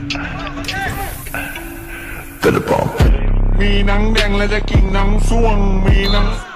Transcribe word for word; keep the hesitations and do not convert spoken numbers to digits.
มีหนังแดงและจะกินหนังส่วงมีหนัง